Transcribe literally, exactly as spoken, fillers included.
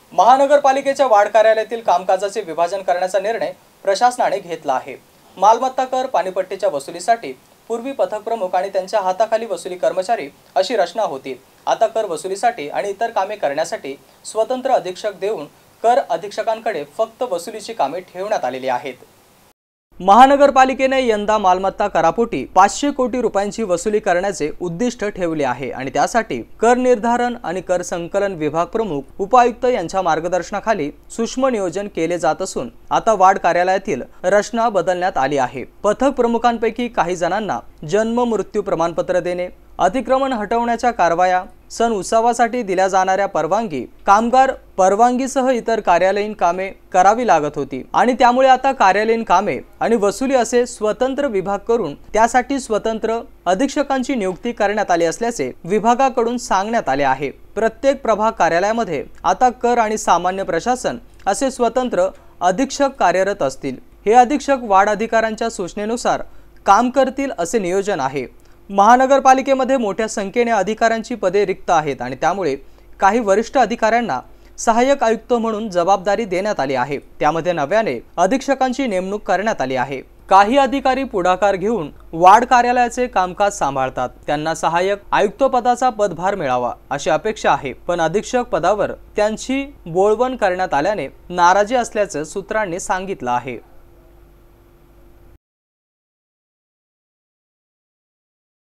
महानगरपालिकेच्या वार्ड कार्यालयातील कामकाजाचे विभाजन करण्याचा निर्णय प्रशासनाने घेतला आहे। मालमत्ता कर पाणीपट्टीच्या वसुलीसाठी पूर्वी पथक प्रमुख आणि त्यांच्या हाताखाली वसुली कर्मचारी अशी रचना होती। आता कर वसुलीसाठी आणि इतर कामे करण्यासाठी स्वतंत्र अधीक्षक देऊन कर अधीक्षकांकडे फक्त वसुलीची कामे ठेवण्यात आलेली आहेत। महानगरपालिकेने यंदा मालमत्ता करापोटी पाचशे कोटी रुपयांची वसुली करण्याचे उद्दिष्ट ठेवले आहे आणि त्यासाठी कर निर्धारण आणि कर संकलन विभाग प्रमुख उपायुक्त यांच्या मार्गदर्शनाखाली सूक्ष्म नियोजन केले जात असून आता वार्ड कार्यालयातील रचना बदलण्यात आली आहे। पथक प्रमुखांपैकी काही जणांना जन्म मृत्यू प्रमाणपत्र देणे, अतिक्रमण हटवण्याच्या कारवाया, सण उत्सवासाठी दिल्या जाणाऱ्या परवानगी, कामगार परवानगीसह इतर कार्यालयीन कामे करावी लागत होती आणि त्यामुळे आता कार्यालयीन कामे आणि वसुली असे स्वतंत्र विभाग करून त्यासाठी स्वतंत्र अधीक्षकांची नियुक्ती करण्यात आली असल्याचे विभागाकडून सांगण्यात आले आहे। प्रत्येक प्रभाग कार्यालयामध्ये आता कर आणि सामान्य प्रशासन असे स्वतंत्र अधीक्षक कार्यरत असतील। हे अधीक्षक वार्ड अधिकाऱ्यांच्या सूचनेनुसार काम करतील असे नियोजन आहे। महानगरपालिकेमध्ये मोठ्या संख्येने अधिकाऱ्यांची पदे रिक्त आहेत आणि त्यामुळे काही वरिष्ठ अधिकाऱ्यांना सहाय्यक आयुक्त म्हणून जबाबदारी देण्यात आली आहे। त्यामध्ये नव्याने अधीक्षकांची नेमणूक करण्यात आली आहे। काही अधिकारी पुढाकार घेऊन वार्ड कार्यालयाचे कामकाज सांभाळतात, त्यांना सहाय्यक आयुक्त पदाचा पदभार मिळावा अशी अपेक्षा आहे, पण अधीक्षक पदावर त्यांची बोळवण करण्यात आल्याने नाराजी असल्याचं सूत्रांनी सांगितलं आहे।